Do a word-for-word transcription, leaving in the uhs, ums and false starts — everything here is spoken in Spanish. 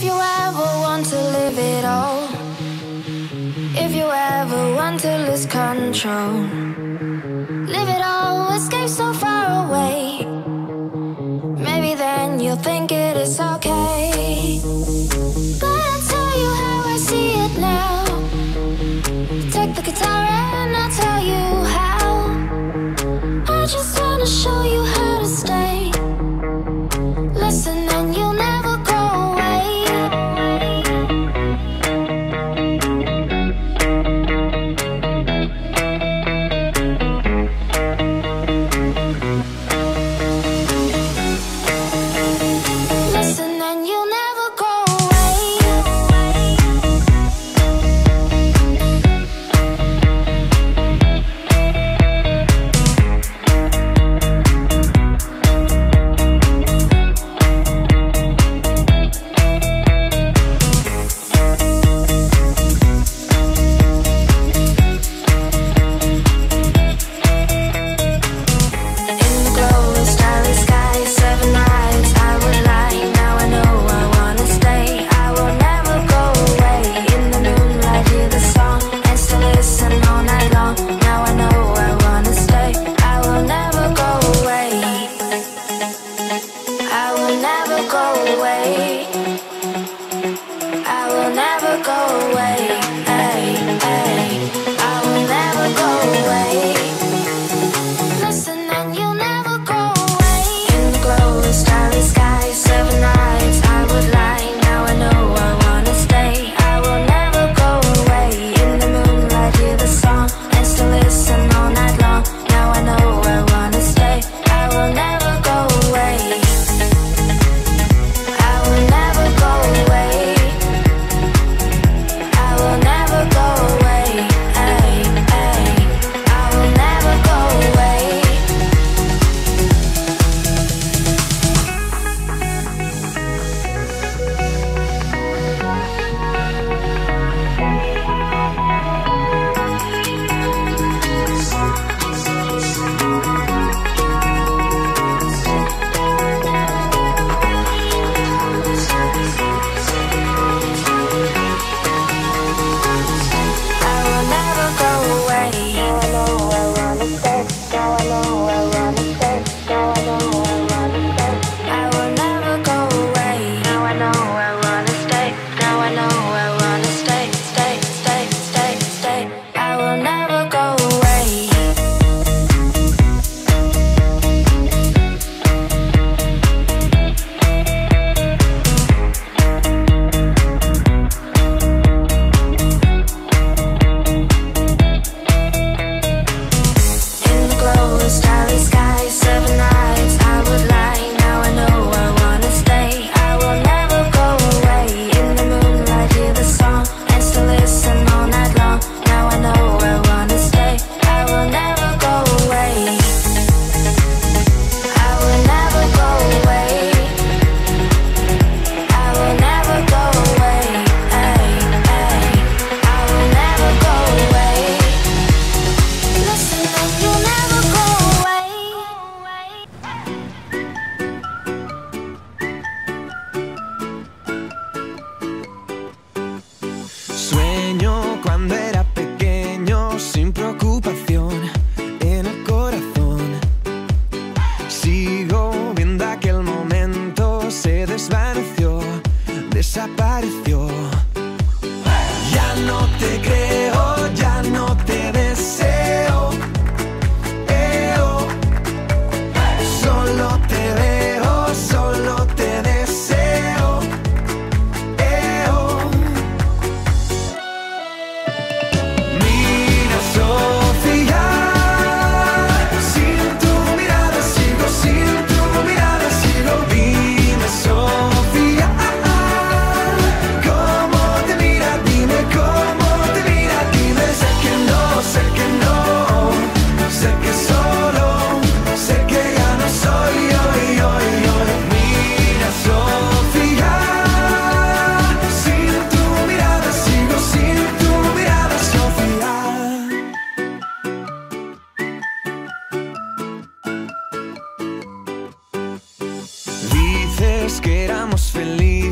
you ever want to live it all, if you ever want to lose control, live it all, escape so far away. Maybe then you'll think it is okay. But I'll tell you how I see it now. Take the guitar and I'll tell you how. I just wanna show you how to stay. Listen and you'll never go away. Listen and you'll never go away. Sueño cuando era pequeño, sin preocupación en el corazón. Sigo viendo aquel momento, se desvaneció, desapareció. Ya no te creo, ya no te deseo. Eh, oh. Solo te veo, solo te deseo. Eh, oh. Mira, Sofía, sin tu mirada sigo, sin tu mirada sigo. Dime, Sofía, cómo te mira, dime cómo te mira, dime. Sé que no, sé que no, sé que solo, sé que ya no soy yo, yo, yo. Mira, Sofía, sin tu mirada sigo, sin tu mirada, Sofía. Dices que éramos felices.